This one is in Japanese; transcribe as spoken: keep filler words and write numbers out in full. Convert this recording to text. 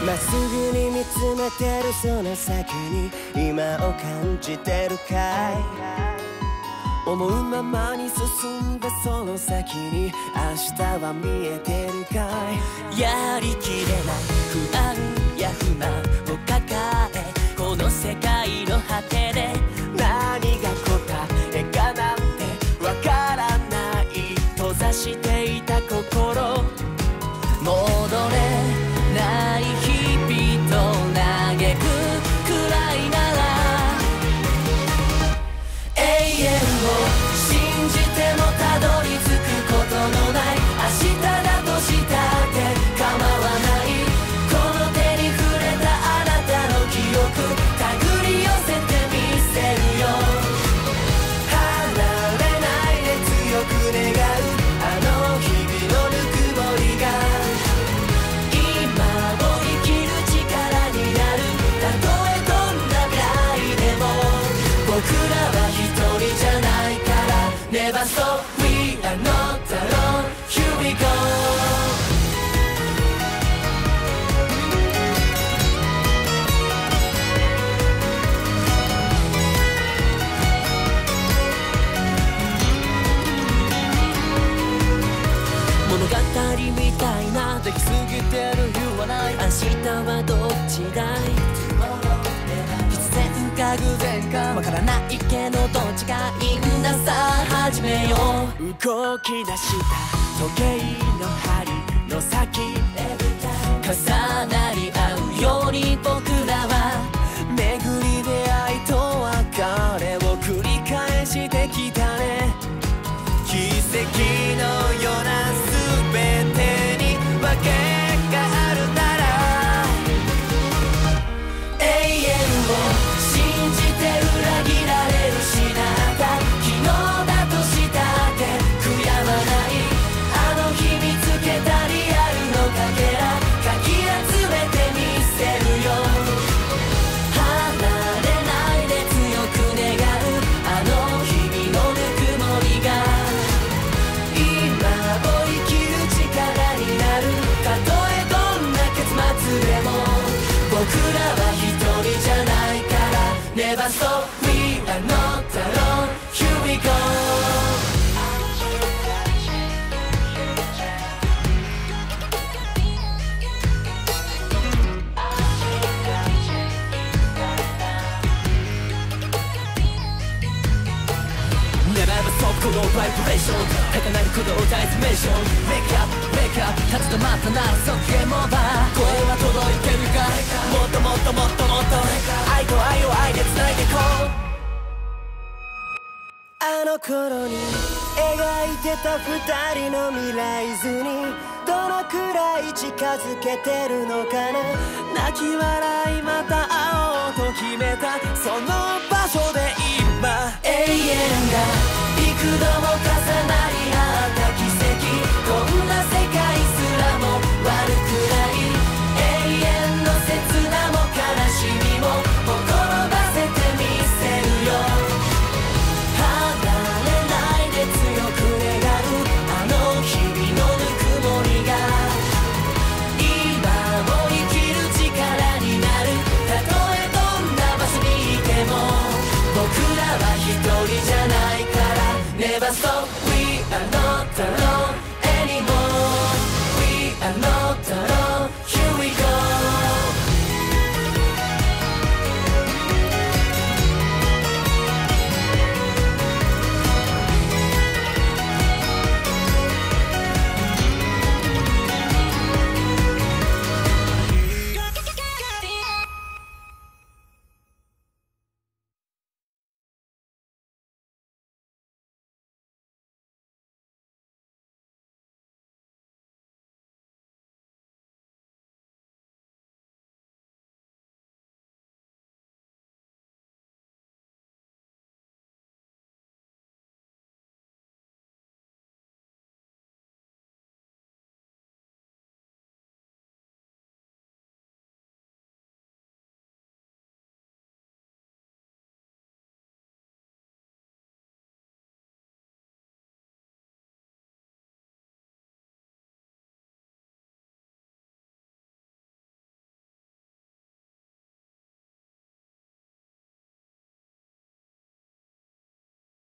まっすぐに見つめてるその先に今を感じてるかい。思うままに進んだその先に明日は見えてるかい。やりきれない不安や不満を抱え、この世界の果てで何が答えかなんてわからない。閉ざしていた心、戻れない日々と嘆くくらいなら、永遠を信じてもたどり着くことのない明日だとしたって構わない。この手に触れたあなたの記憶手繰り寄せてみせるよ。離れないで強く願うあの日々のぬくもりが今を生きる力になる。たとえどんな未来でも僕らは一人じゃないから Never stop, we are not alone, here we go。物語みたいなできすぎてる言わない。明日はどっちだい。必然か偶然かわからないけどどっちがいいんだ。さあ始めよう。動き出した時計の針の先重なり合うように僕らは巡り出会いと別れを繰り返してきたね。奇跡のような全てにわけがあるなら、永遠を信じて裏切られるしなった昨日だとしたって悔やまない。あの日見つけたリアルのかけらかき集めてみせるよ。離れないで強く願うあの日々のぬくもりが今を生きる力になる。たとえどんな結末でも僕らは一人じゃないから Never stop, we are not alone, here we go。 Never ever stop このバイブレーション儚い鼓動ダイズメーション Wake up, wake up 立ち止まったなら即ゲームオーバー。声は届いてるかもっともっともっともっと愛と愛を愛で繋いでいこう。あの頃に描いてた二人の未来図にどのくらい近づけてるのかな。泣き笑いまた会おうと決めたその場所で今永遠が幾度も重なり合った奇跡。こんな世界すらも悪くない永遠の切なも悲しみもほころばせてみせるよ。離れないで強く願うあの日々のぬくもりが今を生きる力になる。たとえどんな場所にいても僕らは一人じゃないから Never stop, we are not alone anymore, we are not alone